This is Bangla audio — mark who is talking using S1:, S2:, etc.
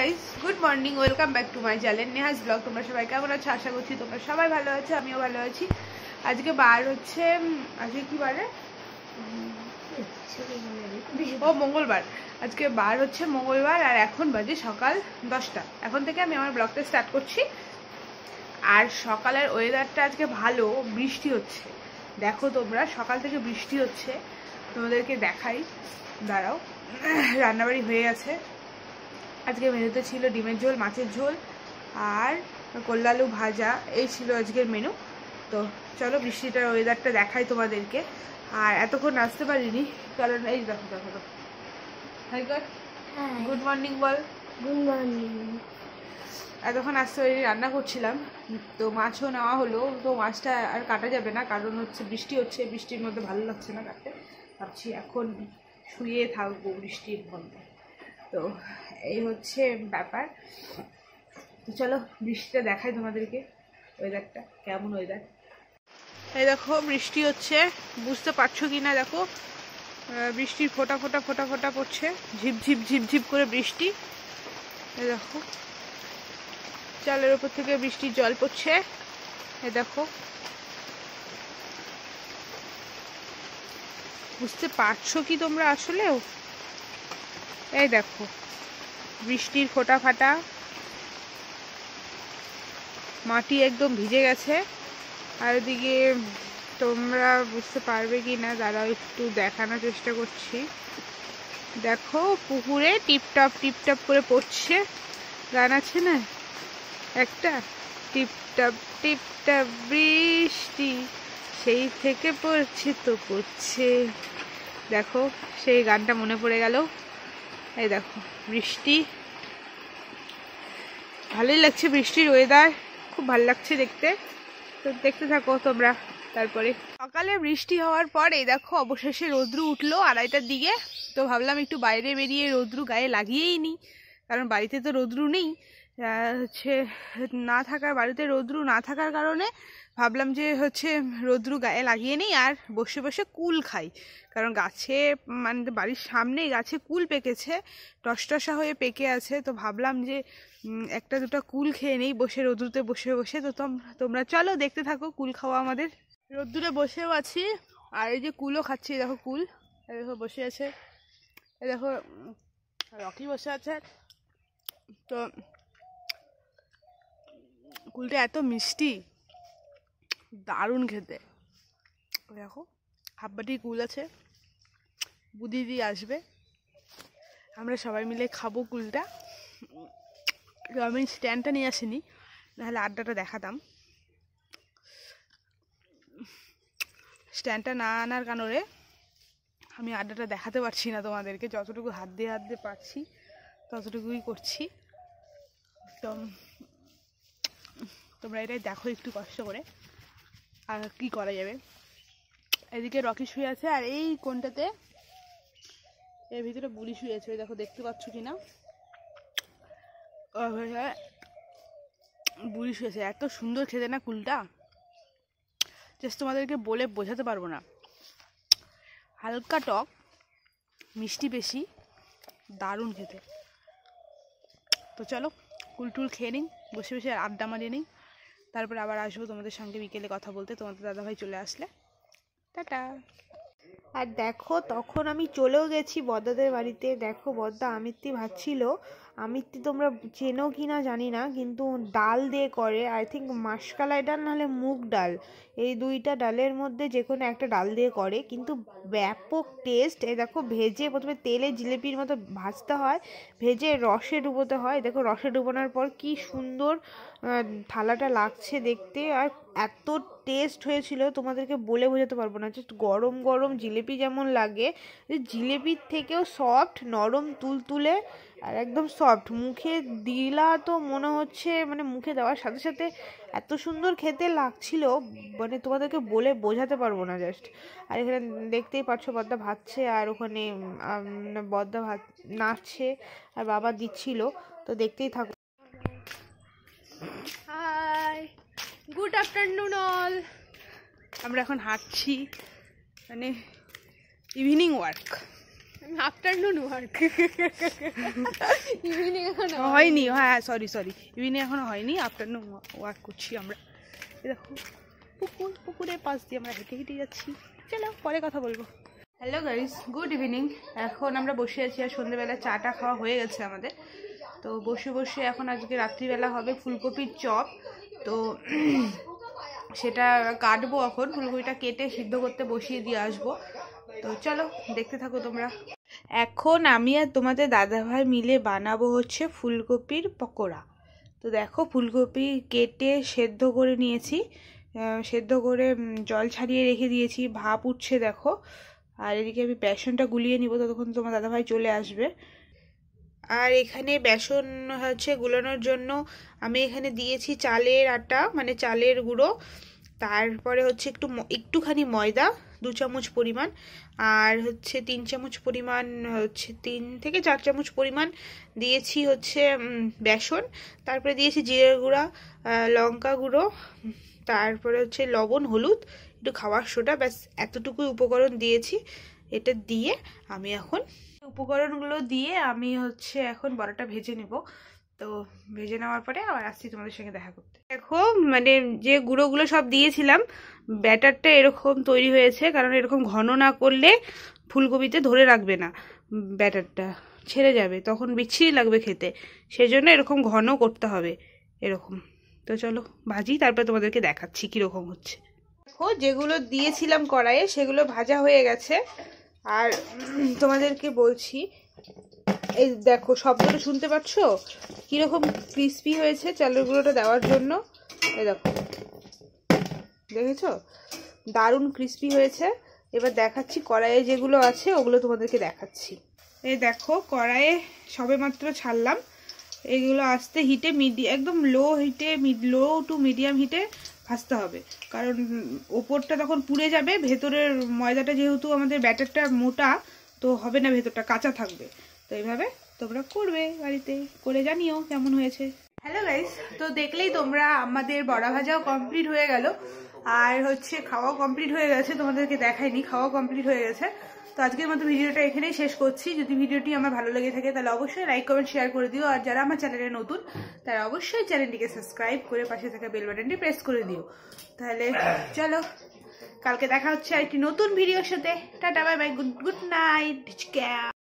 S1: Guys, good morning, welcome back to my channel Neha's vlog. তোমরা সবাই কেমন আছো? আশা করছি তোমরা সবাই ভালো আছো, আমিও ভালো আছি। আজকে বার হচ্ছে, আজকে কি বারে? ও মঙ্গলবার। আজকে বার হচ্ছে মঙ্গলবার আর এখন বাজে সকাল 10টা। এখন থেকে আমি আমার ব্লগটা স্টার্ট করছি। আর সকালের ওয়েদারটা আজকে ভালো, বৃষ্টি হচ্ছে। দেখো তোমরা, সকাল থেকে বৃষ্টি হচ্ছে, তোমাদেরকে দেখাই, দাঁড়াও। রান্নাবাড়ি হয়ে গেছে। আজকে মেনুতে ছিল ডিমের ঝোল, মাছের ঝোল আর কল্লা আলু ভাজা, এই ছিল আজকের মেনু। তো চলো বৃষ্টিটার ওয়েদারটা দেখাই তোমাদেরকে। আর এতক্ষণ আসতে পারিনি কারণ এই দেখো দেখো দেখো। হাই গড, গুড মর্নিং বল।
S2: Good morning.
S1: এতক্ষণ আসতে পারিনি, রান্না করছিলাম। তো মাছও নেওয়া হলো, তো মাছটা আর কাটা যাবে না কারণ হচ্ছে বৃষ্টি হচ্ছে, বৃষ্টির মধ্যে ভালো লাগছে না কাটতে। ভাবছি এখন শুয়ে থাকবো বৃষ্টির মধ্যে। তো এই হচ্ছে ব্যাপার। তো চলো বৃষ্টিটা দেখাই তোমাদেরকে, ওয়েদারটা কেমন ওয়েদার। এই দেখো বৃষ্টি হচ্ছে, বুঝতে পারছো কি না দেখো, বৃষ্টির ফোঁটা ফোঁটা ফোঁটা ফোঁটা পড়ছে, ঝিপঝিপ ঝিপঝিপ করে বৃষ্টি। এই দেখো চালের উপর থেকে বৃষ্টির জল পড়ছে। এই দেখো, বুঝতে পারছো কি তোমরা আসলেও? এই দেখো বৃষ্টির ফোঁটা ফাটা, মাটি একদম ভিজে গেছে। আর ওদিকে তোমরা বুঝতে পারবে কি না দাঁড়াও একটু দেখানোর চেষ্টা করছি। দেখো পুকুরে টিপটাপ টিপটাপ করে পড়ছে, গান আছে না একটা, টিপটাপ টিপটাপ বৃষ্টি সেই থেকে পড়ছে তো পড়ছে। দেখো সেই গানটা মনে পড়ে গেল। এই দেখো বৃষ্টি, ভালোই লাগছে, বৃষ্টির ওয়েদার খুব ভালো লাগছে দেখতে। তো দেখতে থাকো তোমরা। তারপরে সকালে বৃষ্টি হওয়ার পর এই দেখো অবশেষে রৌদ্রু উঠলো 2:30টার দিকে। তো ভাবলাম একটু বাইরে বেরিয়ে রৌদ্রু গায়ে লাগিয়েই নিই, কারণ বাড়িতে তো রৌদ্রু নেই। হচ্ছে না থাকার, বাড়িতে রৌদ্রু না থাকার কারণে ভাবলাম যে হচ্ছে রৌদ্রু গায়ে লাগিয়ে নিই আর বসে বসে কুল খাই। কারণ গাছে, মানে বাড়ির সামনেই গাছে কুল পেকেছে, টসটসা হয়ে পেকে আছে। তো ভাবলাম যে একটা দুটো কুল খেয়ে নেই বসে রৌদ্রুতে বসে বসে। তো তোমরা চলো দেখতে থাকো কুল খাওয়া আমাদের। রোদ্দুরে বসেও আছি আর এই যে কুলও খাচ্ছি। দেখো কুল, এই দেখো বসে আছে, এই দেখো রকি বসে আছে। তো কুলটা এত মিষ্টি, দারুণ খেতে। দেখো হাফ বাটি কুল আছে, বুদ্ধি দিয়ে আসবে, আমরা সবাই মিলে খাবো কুলটা। তো আমি স্ট্যান্ডটা নিয়ে আসিনি, নাহলে আড্ডাটা দেখাতাম। স্ট্যান্ডটা না আনার কারণে আমি আড্ডাটা দেখাতে পারছি না তোমাদেরকে। যতটুকু হাত দিয়ে পারছি ততটুকুই করছি। তো তোমরা এটাই দেখো একটু কষ্ট করে, আর কি করা যাবে। এদিকে রকি শুয়ে আছে আর এই কোনটাতে এর ভিতরে বুড়ি শুয়ে আছে, ওই দেখো দেখতে পাচ্ছ কি না, বুড়ি শুয়েছে। এত সুন্দর খেতে না কুলটা, জাস্ট তোমাদেরকে বলে বোঝাতে পারবো না। হালকা টক, মিষ্টি বেশি, দারুণ খেতে। তো চলো কুল টুল খেয়ে নিই, বসে বসে আড্ডা মারিয়ে নিই, তারপরে আবার আসবো তোমাদের সঙ্গে বিকেলে কথা বলতে। তোমাদের দাদাভাই চলে আসলে টাটা। আর দেখো তখন আমি চলেও গেছি বদ্দাদের বাড়িতে। দেখো বদ্দা আমিত্তি ভাজছিল। আমিত্তি তোমরা চেনো কি না জানি না, কিন্তু ডাল দিয়ে করে, আই থিঙ্ক মাসকালাই ডাল নাহলে মুগ ডাল, এই দুইটা ডালের মধ্যে যে কোনো একটা ডাল দিয়ে করে, কিন্তু ব্যাপক টেস্ট। এই দেখো ভেজে প্রথমে তেলে জিলেপির মতো ভাজতে হয়, ভেজে রসে ডুবোতে হয়। দেখো রসে ডুবোনোর পর কি সুন্দর থালাটা লাগছে দেখতে, আর এত টেস্ট হয়েছিল তোমাদেরকে বলে বোঝাতে পারবো না। জাস্ট গরম গরম জিলেপি যেমন লাগে, জিলেপির থেকেও সফট, নরম তুলতুলে আর একদম সফট। মুখে দিলা তো মনে হচ্ছে, মানে মুখে দেওয়ার সাথে সাথে এত সুন্দর খেতে লাগছিল, মানে তোমাদেরকে বলে বোঝাতে পারবো না জাস্ট। আর এখানে দেখতেই পাচ্ছ বদ্দা ভাজছে, আর ওখানে বদ্দা নাচছে আর বাবা দিচ্ছিল। তো দেখতেই থাকো। Hi, good afternoon all. আমরা এখন হাঁটছি, মানে evening walk.
S2: Afternoon walk, evening এখনো
S1: হয়নি। হ্যাঁ সরি ইভিনিং এখনো হয়নি, আফটারনুন ওয়ার্ক করছি আমরা। দেখো পুকুরের পাশ দিয়ে আমরা হেঁটে হেঁটে যাচ্ছি। চলো পরে কথা বলবো। Hello guys, good evening. এখন আমরা বসে আছি আর সন্ধ্যেবেলা চাটা খাওয়া হয়ে গেছে আমাদের। তো বসে বসে এখন আজকে রাত্রিবেলা হবে ফুলকপির চপ। তো সেটা কাটবো, এখন ফুলকপিটা কেটে সিদ্ধ করতে বসিয়ে দিয়ে আসবো। তো চলো দেখতে থাকো তোমরা। এখন আমি আর তোমাদের দাদাভাই মিলে বানাবো হচ্ছে ফুলকপির পকোড়া। তো দেখো ফুলকপি কেটে সেদ্ধ করে নিয়েছি, সেদ্ধ করে জল ছাড়িয়ে রেখে দিয়েছি, ভাপ উঠছে দেখো। আর এদিকে আমি বেসনটা গুলিয়ে নিব, ততক্ষণ তোমার দাদাভাই চলে আসবে। আর এখানে বেসন হচ্ছে গুলানোর জন্য আমি এখানে দিয়েছি চালের আটা, মানে চালের গুঁড়ো, তারপরে হচ্ছে একটুখানি ময়দা 2 চামচ পরিমাণ, আর হচ্ছে 3 চামচ পরিমাণ, হচ্ছে 3 থেকে 4 চামচ পরিমাণ দিয়েছি হচ্ছে বেসন, তারপরে দিয়েছি জিরে গুঁড়া, লঙ্কা গুঁড়ো, তারপরে হচ্ছে লবণ, হলুদ, একটু খাওয়ার সোডা, ব্যাস এতটুকুই উপকরণ দিয়েছি। এটা দিয়ে আমি এখন উপকরণগুলো দিয়ে আমি হচ্ছে এখন বড়াটা ভেজে নেব। তো ভেজে নেওয়ার পরে আবার আসছি তোমাদের সঙ্গে দেখা করতে। দেখো মানে যে গুঁড়োগুলো সব দিয়েছিলাম, ব্যাটারটা এরকম তৈরি হয়েছে, কারণ এরকম ঘন না করলে ফুলকপিতে ধরে রাখবে না, ব্যাটারটা ছেড়ে যাবে, তখন বিচ্ছিরি লাগবে খেতে, সেজন্য এরকম ঘন করতে হবে এরকম। তো চলো ভাজি, তারপরে তোমাদেরকে দেখাচ্ছি কীরকম হচ্ছে। দেখো যেগুলো দিয়েছিলাম কড়াইয়ে সেগুলো ভাজা হয়ে গেছে। আর তোমাদেরকে বলছি, এই দেখো শব্দটা শুনতে পাচ্ছ কিরকম ক্রিস্পি হয়েছে চালের গুঁড়োটা দেওয়ার জন্য। এই দেখো, দেখেছো দারুণ ক্রিস্পি হয়েছে। এবার দেখাচ্ছি কড়াইয়ে যেগুলো আছে ওগুলো তোমাদেরকে দেখাচ্ছি। এই দেখো কড়াইয়ে সবেমাত্র ছাড়লাম, এগুলো আস্তে হিটে একদম লো হিটে, লো টু মিডিয়াম হিটে ভাজতে হবে, কারণ ওপরটা তখন পুড়ে যাবে, ভেতরের ময়দাটা যেহেতু আমাদের ব্যাটারটা মোটা তো হবে না, ভেতরটা কাঁচা থাকবে। তো এইভাবে তোমরা করবে, বাড়িতে করে জানিও কেমন হয়েছে। হ্যালো গাইস, তো দেখলেই তোমরা আমাদের বড়া ভাজাও কমপ্লিট হয়ে গেল, আর হচ্ছে খাওয়াও কমপ্লিট হয়ে গেছে। তোমাদেরকে দেখাইনি, খাওয়াও কমপ্লিট হয়ে গেছে। তো আজকের মতো ভিডিওটা এখানেই শেষ করছি। যদি ভিডিওটি আমার ভালো লেগে থাকে তাহলে অবশ্যই লাইক কমেন্ট শেয়ার করে দিও, আর যারা আমার চ্যানেলে নতুন তারা অবশ্যই চ্যানেলটিকে সাবস্ক্রাইব করে পাশে থাকা বেল বাটনটি প্রেস করে দিও। তাহলে চলো কালকে দেখা হচ্ছে আরেকটি নতুন ভিডিওর সাথে। Tata bye bye, good night.